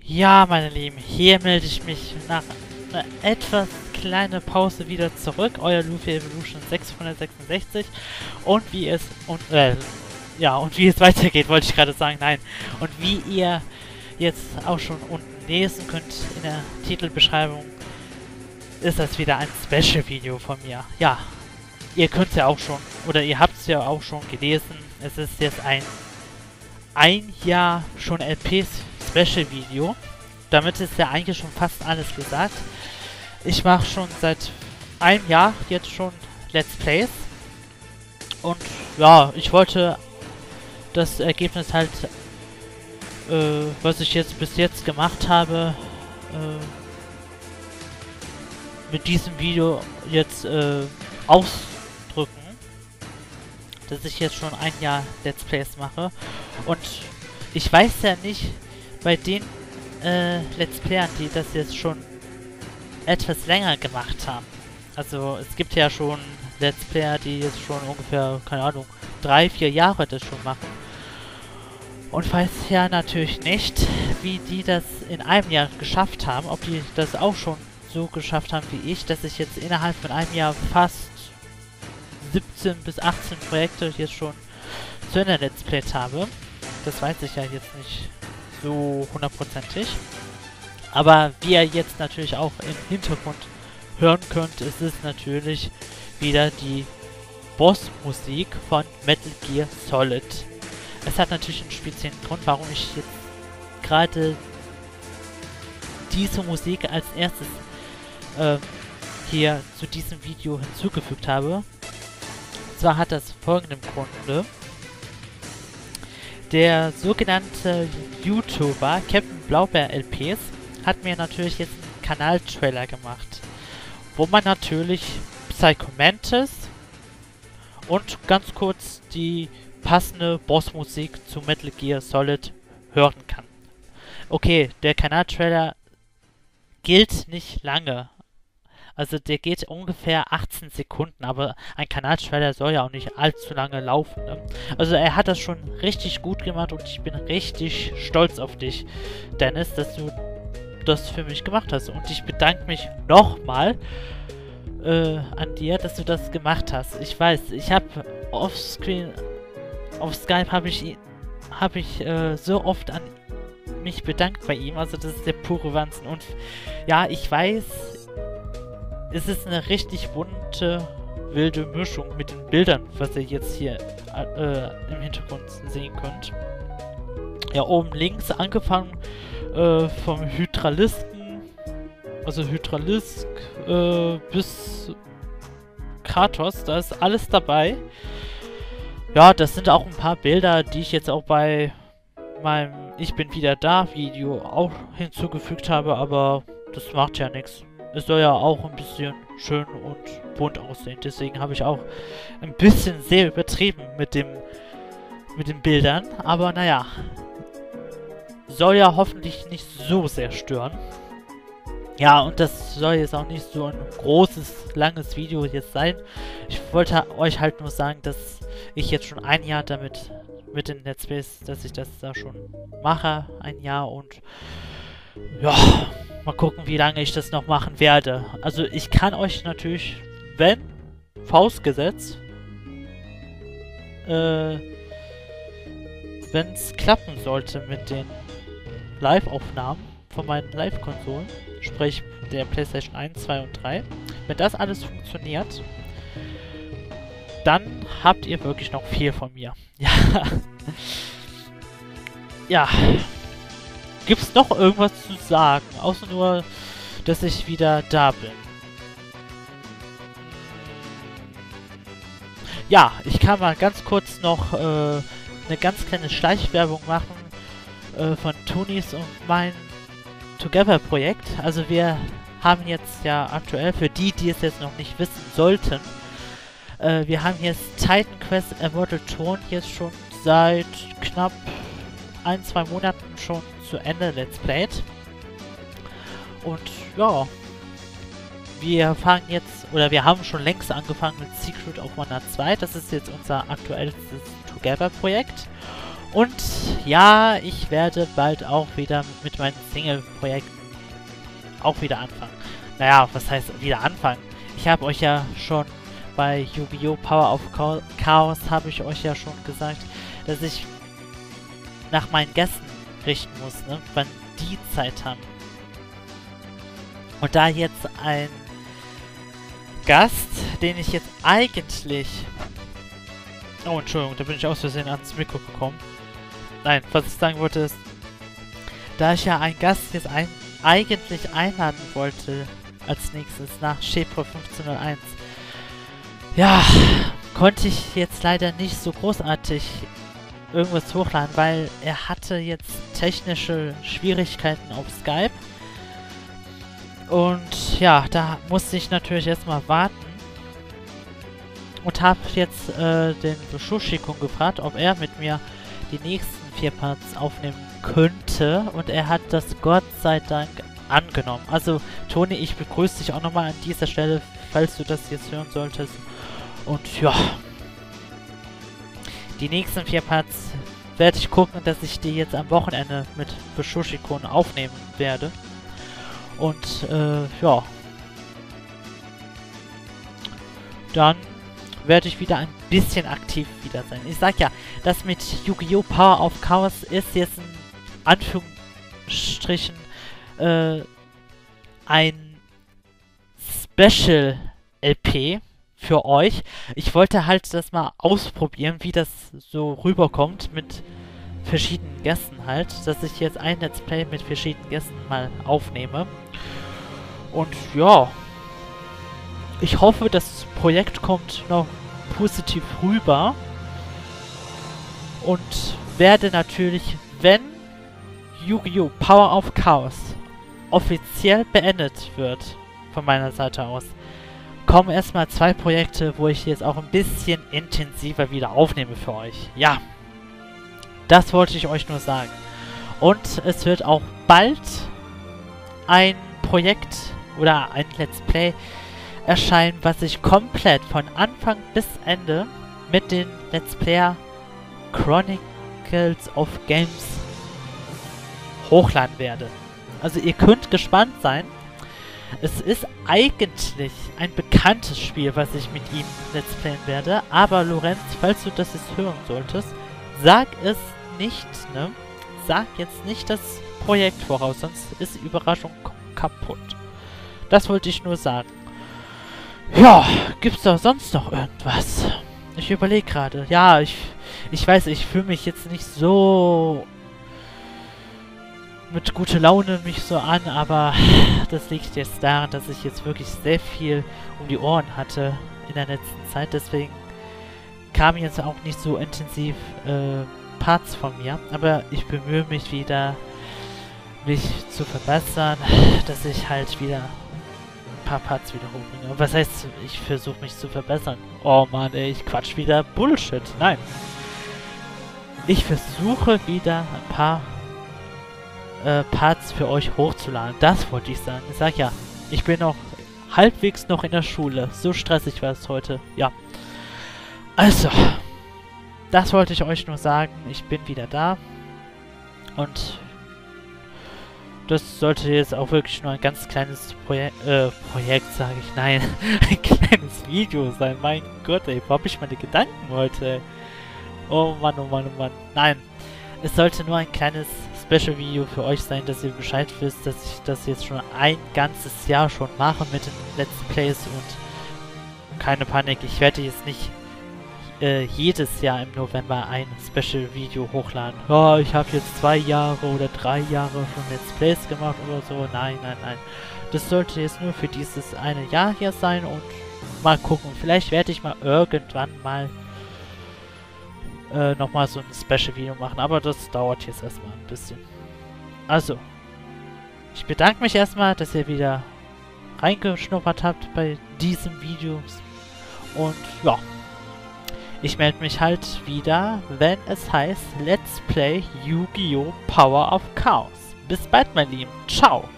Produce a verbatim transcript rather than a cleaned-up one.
Ja, meine Lieben, hier melde ich mich nach einer etwas kleinen Pause wieder zurück. Euer Luffy Evolution sechshundertsechsundsechzig. Und wie es und äh, ja, und wie es weitergeht, wollte ich gerade sagen, nein. Und wie ihr jetzt auch schon unten lesen könnt in der Titelbeschreibung, ist das wieder ein Special-Video von mir. Ja, ihr könnt es ja auch schon, oder ihr habt es ja auch schon gelesen. Es ist jetzt ein ein Jahr schon L P-Special-Video. Damit ist ja eigentlich schon fast alles gesagt. Ich mache schon seit einem Jahr jetzt schon Let's Plays. Und ja, ich wollte das Ergebnis halt, äh, was ich jetzt bis jetzt gemacht habe, äh, mit diesem Video jetzt äh, ausdrücken, dass ich jetzt schon ein Jahr Let's Plays mache. Und ich weiß ja nicht, bei den äh, Let's Playern, die das jetzt schon etwas länger gemacht haben. Also es gibt ja schon Let's Player, die jetzt schon ungefähr, keine Ahnung, drei, vier Jahre das schon machen. Und weiß ja natürlich nicht, wie die das in einem Jahr geschafft haben, ob die das auch schon so geschafft haben wie ich, dass ich jetzt innerhalb von einem Jahr fast siebzehn bis achtzehn Projekte jetzt schon zu Ende Let's Playt habe. Das weiß ich ja jetzt nicht so hundertprozentig. Aber wie ihr jetzt natürlich auch im Hintergrund hören könnt, ist es natürlich wieder die Bossmusik von Metal Gear Solid. Es hat natürlich einen speziellen Grund, warum ich jetzt gerade diese Musik als erstes äh, hier zu diesem Video hinzugefügt habe. Und zwar hat das folgenden Gründe. Der sogenannte YouTuber Captain Blaubeer L Ps hat mir natürlich jetzt einen Kanaltrailer gemacht, wo man natürlich Psycho Mantis und ganz kurz die passende Bossmusik zu Metal Gear Solid hören kann. Okay, der Kanaltrailer gilt nicht lange. Also der geht ungefähr achtzehn Sekunden, aber ein Kanaltrailer soll ja auch nicht allzu lange laufen. Ne? Also er hat das schon richtig gut gemacht und ich bin richtig stolz auf dich, Dennis, dass du das für mich gemacht hast. Und ich bedanke mich nochmal äh, an dir, dass du das gemacht hast. Ich weiß, ich habe offscreen, auf Skype habe ich, hab ich äh, so oft an mich bedankt bei ihm. Also das ist der pure Wahnsinn. Und ja, ich weiß, es ist eine richtig bunte, wilde Mischung mit den Bildern, was ihr jetzt hier äh, im Hintergrund sehen könnt. Ja, oben links angefangen äh, vom Hydralisken, also Hydralisk äh, bis Kratos, da ist alles dabei. Ja, das sind auch ein paar Bilder, die ich jetzt auch bei meinem Ich bin wieder da Video auch hinzugefügt habe, aber das macht ja nichts. Es soll ja auch ein bisschen schön und bunt aussehen. Deswegen habe ich auch ein bisschen sehr übertrieben mit dem mit den Bildern. Aber naja, soll ja hoffentlich nicht so sehr stören. Ja, und das soll jetzt auch nicht so ein großes, langes Video jetzt sein. Ich wollte euch halt nur sagen, dass ich jetzt schon ein Jahr damit mit den Let's Plays, dass ich das da schon mache. Ein Jahr und ja, mal gucken, wie lange ich das noch machen werde. Also ich kann euch natürlich, wenn, vorausgesetzt, äh, wenn es klappen sollte mit den Live-Aufnahmen von meinen Live-Konsolen, sprich der PlayStation eins, zwei und drei, wenn das alles funktioniert, dann habt ihr wirklich noch viel von mir. Ja. Ja. Gibt's noch irgendwas zu sagen? Außer nur, dass ich wieder da bin. Ja, ich kann mal ganz kurz noch äh, eine ganz kleine Schleichwerbung machen äh, von Tonis und mein Together-Projekt. Also wir haben jetzt ja aktuell, für die, die es jetzt noch nicht wissen sollten, äh, wir haben jetzt Titan Quest Immortal Throne jetzt schon seit knapp ein, zwei Monaten schon zu Ende Let's Played. Und ja, wir fangen jetzt, oder wir haben schon längst angefangen mit Secret of Mana zwei. Das ist jetzt unser aktuellstes Together-Projekt. Und ja, ich werde bald auch wieder mit meinen Single-Projekten auch wieder anfangen. Naja, was heißt wieder anfangen? Ich habe euch ja schon bei Yu-Gi-Oh! Power of Chaos habe ich euch ja schon gesagt, dass ich nach meinen Gästen richten muss, ne? Wann die Zeit haben. Und da jetzt ein Gast, den ich jetzt eigentlich... Oh, Entschuldigung, da bin ich aus Versehen ans Mikro gekommen. Nein, was ich sagen wollte ist, da ich ja einen Gast jetzt ein eigentlich einladen wollte, als nächstes nach Shepro fünfzehnhunderteins, ja, konnte ich jetzt leider nicht so großartig irgendwas hochladen, weil er hatte jetzt technische Schwierigkeiten auf Skype. Und ja, da musste ich natürlich erstmal warten. Und habe jetzt äh, den Beschushikun gefragt, ob er mit mir die nächsten vier Parts aufnehmen könnte. Und er hat das Gott sei Dank angenommen. Also, Toni, ich begrüße dich auch nochmal an dieser Stelle, falls du das jetzt hören solltest. Und ja, die nächsten vier Parts werde ich gucken, dass ich die jetzt am Wochenende mit Beschushikun aufnehmen werde. Und äh, ja, dann werde ich wieder ein bisschen aktiv wieder sein. Ich sag ja, das mit Yu-Gi-Oh! Power of Chaos ist jetzt in Anführungsstrichen äh, ein Special L P für euch. Ich wollte halt das mal ausprobieren, wie das so rüberkommt mit verschiedenen Gästen halt, dass ich jetzt ein Let's Play mit verschiedenen Gästen mal aufnehme. Und ja, ich hoffe, das Projekt kommt noch positiv rüber und werde natürlich, wenn Yu-Gi-Oh! Power of Chaos offiziell beendet wird von meiner Seite aus, kommen erstmal zwei Projekte, wo ich jetzt auch ein bisschen intensiver wieder aufnehme für euch. Ja, das wollte ich euch nur sagen. Und es wird auch bald ein Projekt oder ein Let's Play erscheinen, was ich komplett von Anfang bis Ende mit den Let's Player Chronicles of Games hochladen werde. Also ihr könnt gespannt sein. Es ist eigentlich ein bekanntes Spiel, was ich mit ihm Let's Playen werde. Aber Lorenz, falls du das jetzt hören solltest, sag es nicht, ne? Sag jetzt nicht das Projekt voraus, sonst ist die Überraschung kaputt. Das wollte ich nur sagen. Ja, gibt's da sonst noch irgendwas? Ich überlege gerade. Ja, ich, ich weiß, ich fühle mich jetzt nicht so mit guter Laune mich so an, aber das liegt jetzt daran, dass ich jetzt wirklich sehr viel um die Ohren hatte in der letzten Zeit. Deswegen kamen jetzt auch nicht so intensiv äh, Parts von mir. Aber ich bemühe mich wieder, mich zu verbessern, dass ich halt wieder ein paar Parts wieder hochbringe. Was heißt, ich versuche mich zu verbessern? Oh Mann, ey, ich quatsch wieder Bullshit. Nein. Ich versuche wieder ein paar äh, Parts für euch hochzuladen. Das wollte ich sagen. Ich sag ja, ich bin noch halbwegs noch in der Schule. So stressig war es heute. Ja. Also, das wollte ich euch nur sagen. Ich bin wieder da. Und das sollte jetzt auch wirklich nur ein ganz kleines Proje äh, Projekt, sage ich. Nein, ein kleines Video sein. Mein Gott, ey, wo hab ich meine Gedanken heute, ey? Oh Mann, oh Mann, oh Mann. Nein, es sollte nur ein kleines Special-Video für euch sein, dass ihr Bescheid wisst, dass ich das jetzt schon ein ganzes Jahr schon mache mit den Let's Plays. Und keine Panik, ich werde jetzt nicht äh, jedes Jahr im November ein Special-Video hochladen. Ja, ich habe jetzt zwei Jahre oder drei Jahre schon Let's Plays gemacht oder so. Nein, nein, nein. Das sollte jetzt nur für dieses eine Jahr hier sein und mal gucken. Vielleicht werde ich mal irgendwann mal äh, nochmal so ein Special-Video machen. Aber das dauert jetzt erstmal ein bisschen. Also, ich bedanke mich erstmal, dass ihr wieder reingeschnuppert habt bei diesem Video. Und ja, ich melde mich halt wieder, wenn es heißt Let's Play Yu-Gi-Oh! Power of Chaos. Bis bald, mein Lieben. Ciao.